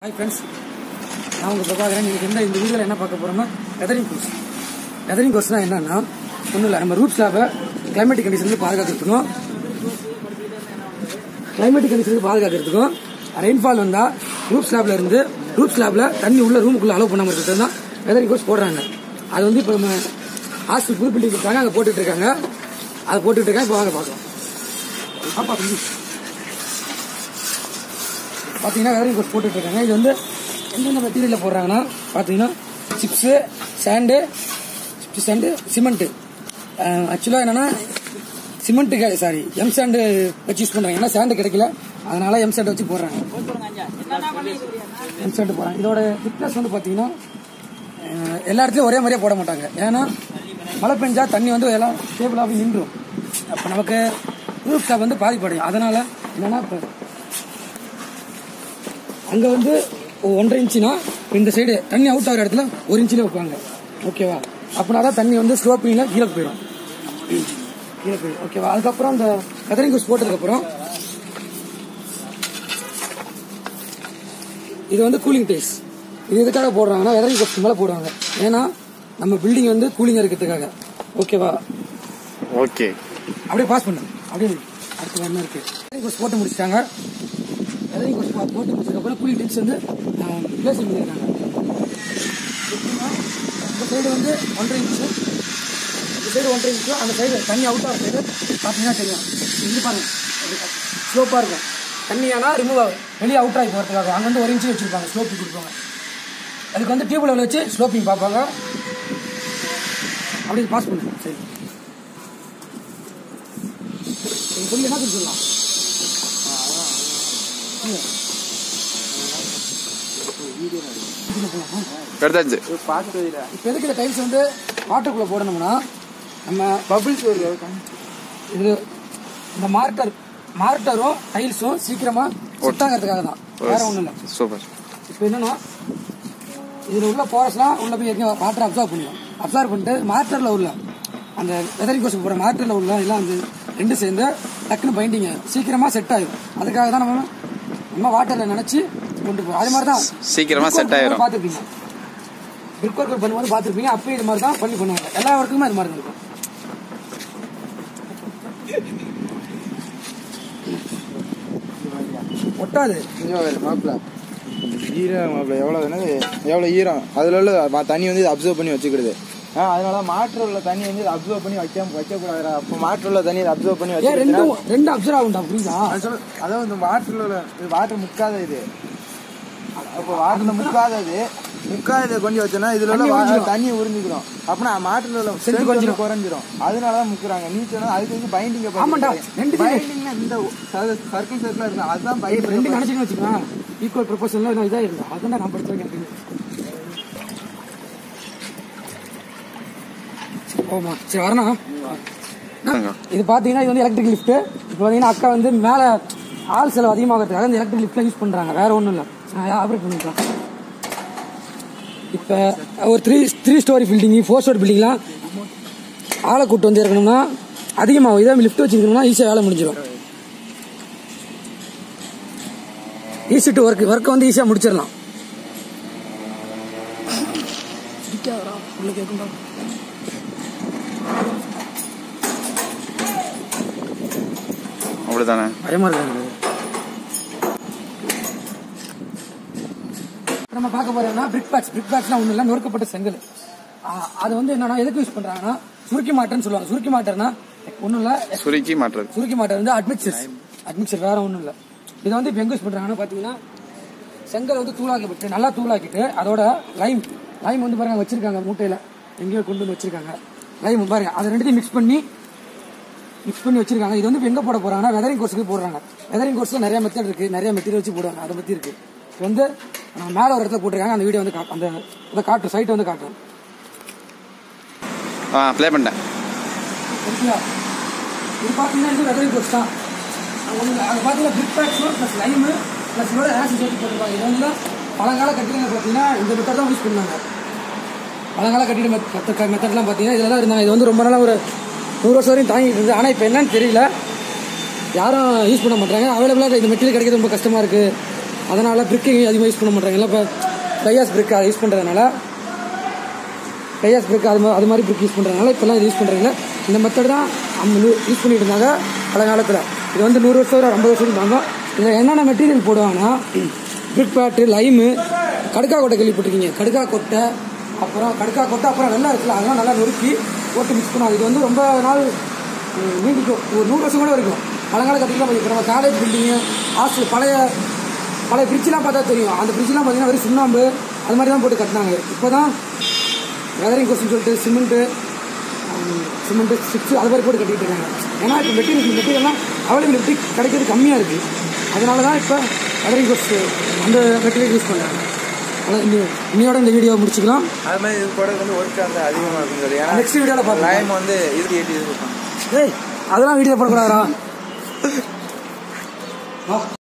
Hi friends, நான் உங்கள் பிரபாகரன். நீங்கள் இந்த வீடியோவில் என்ன பார்க்க போகிறோம்னா வெதரிங் கோர்ஸ். வெதரிங் கோர்ஸ்னால் என்னன்னா ஒன்றும் இல்லை, நம்ம ரூட் ஸ்லாபை கிளைமேட்டிக் கண்டிஷன்லேருந்து பாதுகாக்கிறதுக்கும் ரெயின்ஃபால் வந்தால் ரூட் ஸ்லாபில் தண்ணி உள்ள ரூமுக்குள்ளே அலோவ் பண்ணாமல் இருக்கிறது தான் வெதரிங் கோர்ஸ் போடுறாங்க. அது வந்து இப்போ நம்ம ஹாஸ்டல் புது பில்டிங் இருக்காங்க, அங்கே போட்டுட்ருக்காங்க. இப்போ வாங்க பார்க்கலாம். பார்த்தீங்கன்னா வெதரிங் கோர்ஸ் போட்டுட்ருக்காங்க. இது வந்து எந்தெந்த மெட்டீரியலில் போடுறாங்கன்னா பார்த்தீங்கன்னா சிப்ஸு, சாண்டு, சிமெண்ட்டு. ஆக்சுவலாக என்னென்னா எம் சாண்டு வச்சு யூஸ் பண்ணுறாங்க. ஏன்னா சாண்டு கிடைக்கல, அதனால எம் சாண்டு வச்சு போடுறாங்க. எம் சாண்டு போடுறாங்க. இதோட திக்னஸ் வந்து பார்த்தீங்கன்னா எல்லா இடத்துலையும் ஒரே மாதிரியே போட மாட்டாங்க. ஏன்னா மழை பெஞ்சா தண்ணி வந்து எல்லாம் ஸ்டேபிளாகவே நின்றும். அப்போ நமக்கு ரூஃப் ஸ்லாப் வந்து பாதிப்படையும். அதனால் என்னென்னா இப்போ அங்கே வந்து 1.5 இன்ச்சுனா இந்த சைடு தண்ணி அவுட் ஆகிற இடத்துல 1 இன்ச்சில் வைப்பாங்க. ஓகேவா? அப்படின்னா தான் தண்ணி வந்து ஸ்லோப்பிங்கில் கீழே போயிடும். ஓகேவா? அதுக்கப்புறம் இந்த வெதரிங் கோர்ஸ் போட்டதுக்கப்புறம் இது வந்து கூலிங் டேஸ். இது எதுக்காக போடுறாங்கன்னா வெதரிங் கோர்ஸ் மேலே போடுவாங்க. ஏன்னா நம்ம பில்டிங் வந்து கூலிங்காக இருக்கிறதுக்காக. ஓகேவா? ஓகே, அப்படியே பாஸ் பண்ணுங்க. அப்படியே அடுத்து என்ன இருக்கு? வெதரிங் கோர்ஸ் போட்டு முடிச்சிட்டாங்க. வெதரிங் கோர்ஸ் போட்டு முடிச்சதுக்கப்புறம் கூலிங் டிப்ஸ் வந்து பிளேஸ் பண்ணியிருக்காங்க. இந்த சைடு வந்து 1.5 இன்ச்சு, இந்த சைடு 1.5 இன்ச்சு, அந்த சைடு தண்ணி அவுட் ஆகிற சைடு பார்த்தீங்கன்னா தெரியும். இது பாருங்க, ஸ்லோப்பாக இருக்கும். தண்ணி ஆனால் ரிமூவ் ஆகும், வெளியே அவுட் ஆகி போகிறதுக்காக அங்கே வந்து 1 இன்ச்சு வச்சுருப்பாங்க, ஸ்லோப்பிங் கொடுப்பாங்க. அதுக்கு வந்து டியூப் லெவலில் வச்சு ஸ்லோப்பிங் பார்ப்பாங்க. அப்படி பாஸ் பண்ணுங்க. சரி, சொல்லி என்ன சொல்லலாம்? இப்போ எதுக்கு இந்த டைல்ஸ் வந்து வாட்டருக்குள்ள போடணும்னா நம்ம பபிள்ஸ் இது இந்த மார்ட்டரும் டைல்ஸும் சீக்கிரமா செட் ஆகிறதுக்காக தான், வேற ஒன்றும் இல்லை. சூப்பர். இப்போ என்னன்னா இதில் உள்ள போரஸ்லாம் உள்ள போய் வாட்டர் அப்சர்வ் பண்ணிட்டு மார்ட்டரில் உள்ள அந்த வெதரிங் கோர்ஸ் போகிற மார்ட்டரில் உள்ள எல்லாம் வந்து ரெண்டு சேர்ந்து டக்குன்னு பைண்டிங் சீக்கிரமா செட் ஆகும். அதுக்காக தான் நம்ம வாட்டர்ல நினைச்சு கொண்டு போவோம். அது மாதிரி தான் சீக்கிரமா செட் ஆயிரும். பார்த்துருப்பீங்க, பிரிக் ஒர்க் பண்ணும்போது பார்த்துருப்பீங்க. அப்பயும் இது மாதிரி தான் பண்ணி பண்ணுவாங்க. எல்லா ஒர்க்குமே இது மாதிரி இருக்கும். ஒட்டாது மாப்பிள்ள ஈரம். மாப்பிள்ள எவ்வளோ ஈரம் அதில் உள்ள தண்ணி வந்து அப்சர்வ் பண்ணி வச்சுக்கிடுது. அதனால மாற்று உள்ள தண்ணி வந்து அப்சர்வ் பண்ணி வைக்கக்கூடாது. அப்போ மாற்று உள்ள தண்ணி அப்சர்வ் பண்ணி வச்சு ரெண்டு அப்சர்வ் ஆகும்டா. புரியுதா? அதாவது இந்த வாட்டர்ல உள்ள வாட்டர் முக்காத இது. அப்போ வாட்டர்ல முக்காதது கொஞ்சம் வச்சோன்னா இதுல உள்ள தண்ணி உறிஞ்சிக்கிறோம். அப்படின்னா மாட்டுல உள்ள செல் கொஞ்சம் குறைஞ்சிரும். அதனாலதான் முக்குறாங்க. நீ சொன்னா அதுக்கு வந்து பைண்டிங் பைண்டிங்னா இந்த சர்க்கிள் சர்க்கிளா இருந்தா அதுதான் ரெண்டு நினைச்சுன்னு வச்சுக்கலாம். ஈக்குவல் ப்ரொபோஷன்ல இதாக இருந்தா அதான் நான் படிச்சிருக்கேன். ஓமா சரி வரணும். இது பாத்தீங்கன்னா இது வந்து எலக்ட்ரிக் லிஃப்ட். இப்போ பாத்தீங்கன்னா அக்கா வந்து மேல ஆள் செலவு அதிகமாகிறதுக்காக இந்த எலக்ட்ரிக் லிஃப்ட்ல யூஸ் பண்றாங்க. வேற ஒன்றும் இல்லை, ஆப்ரேட் பண்ணிக்கலாம். இப்போ ஒரு 3 ஸ்டோரி பில்டிங், 4 ஸ்டோரி பில்டிங்லாம் ஆளை கூட்டு வந்து இருக்கணும்னா அதிகமாகும். இதை லிஃப்ட் வச்சுருக்கணும்னா ஈஸியாக வேலை முடிஞ்சிடும். ஈஸி டு ஒர்க்கை வந்து ஈஸியாக முடிச்சிடலாம். அப்படிதானே? பயமா இருக்காங்க. நம்ம பார்க்க போறோம்னா பிரிக் பேட்ச்லாம் ஒன்றும் இல்லை, நொறுக்கப்பட்ட செங்கல். அது வந்து என்னன்னா எதுக்கு யூஸ் பண்றாங்கன்னா சுருக்கி மாட்டர்னு சொல்லுவாங்க. சுருக்கி மாட்டர்னா ஒன்றும் இல்லை, சுருக்கி மாட்டர் வந்து அட்மிக்சர் வேற ஒன்றும் இல்லை. இதை வந்து இப்போ எங்க யூஸ் பண்றாங்கன்னா பார்த்தீங்கன்னா செங்கல் வந்து நல்லா தூளாக்கிட்டு அதோட லைம் வந்து பாருங்க வச்சிருக்காங்க மூட்டையில, எங்கேயோ கொண்டு வந்து வச்சிருக்காங்க. லைம் பாருங்க, அதை ரெண்டுத்தையும் மிக்ஸ் பண்ணி வச்சிருக்காங்க. இது வந்து எங்க போட போறாங்கன்னா வெதரிங் கோர்ஸுக்கு போடுறாங்க. வெதரிங் கோர்ஸ்ல நிறைய மெத்தட் இருக்கு, நிறைய மெட்டீரியல் வச்சு போடுவாங்க. அதை பத்தி இருக்கு. இப்போ வந்து மேல ஒரு இடத்துல போட்டிருக்காங்க. அந்த வீடியோ வந்து அந்த காட்டு சைட் வந்து காட்டுறேன். ப்ளே பண்ணேன். இது பாத்தீங்கன்னா இது வெதரிங் கோர்ஸ் தான். அது பாத்தீங்கன்னா brick bat plus lime plus இதோட ஆசிட் சேர்த்து போட்டிருப்பாங்க. இது வந்து பழங்கால கட்டிடங்கள் பார்த்தீங்கன்னா இந்த மெத்தட் தான் யூஸ் பண்ணாங்க. பழங்கால கட்டிட மெத்தட்லாம் பார்த்தீங்கன்னா இதெல்லாம் இருந்தாங்க. இது வந்து ரொம்ப நாளாக ஒரு 100 வருஷம் வரையும் தாங்கிட்டு இருந்தது. ஆனால் இப்போ என்னன்னு தெரியல, யாரும் யூஸ் பண்ண மாட்டாங்க. அவைலபிளாக இந்த மெட்டீரியல் கிடைக்கிறது ரொம்ப கஷ்டமாக இருக்குது. அதனால் பிரிக்கு அதிகமாக யூஸ் பண்ண மாட்டாங்க. இல்லை இப்போ டையாஸ் பிரிக் அதை யூஸ் பண்ணுறதுனால டையாஸ் பிரிக் அது மாதிரி பிரிக் யூஸ் பண்ணுறதுனால இப்போல்லாம் இது யூஸ் பண்ணுறதில்ல. இந்த மெத்தட் தான் யூஸ் பண்ணிட்டு இருந்தாங்க பல காலத்தில். இது வந்து 100 வருஷம் 50 வருஷம் தாங்கும். இதில் என்னென்ன மெட்டீரியல் போடுவாங்கன்னா பிரிக் பேட்டு, லைமு, கடுக்கா கொட்டை கேள்விப்பட்டிருக்கீங்க. கடுக்கா கொட்டை அப்புறம் வெள்ளம் இருக்குல்ல, அதெல்லாம் நல்லா நொறுக்கி போட்டு மிக்ஸ் பண்ணுவாங்க. இது வந்து ரொம்ப நாள் நீடிக்கும். ஒரு 100 வருஷம் கூட இருக்கும். பழங்கால கட்டிக்கலாம். இப்போ நம்ம காலேஜ் பில்டிங்கு, ஹாஸ்டல், பழைய ஃப்ரிட்ஜெலாம் பார்த்தா தெரியும். அந்த ஃப்ரிட்ஜெலாம் பார்த்தீங்கன்னா வெறும் சுண்ணாம்பு அது மாதிரி தான் போட்டு கட்டினாங்க. இப்போ தான் வெதரிங் கோர்ஸ்னு சொல்லிட்டு சிமெண்ட்டு ஸ்டிக்ஸு அது மாதிரி போட்டு கட்டிகிட்டு இருக்காங்க. ஏன்னா இப்போ மெட்டீரியல்லாம் அவைலபிலிட்டி கிடைக்கிறது கம்மியாக இருக்குது. அதனால தான் இப்போ வெதரிங் கோர்ஸ் அந்த மெட்டீரியல் யூஸ் பண்ணுறாங்க. அதான் இன்னையோட இந்த வீடியோ முடிச்சுக்கலாம். அது மாதிரி இது கூட வந்து ஒர்க் வந்து அதிகமாக இருக்குன்னு சொல்லி ஏன்னா நெக்ஸ்ட் வீடியோவில் பார்க்கலாம். லைம் வந்து இது ஏய் அதெல்லாம் வீடியோ போடக்கூடாதா?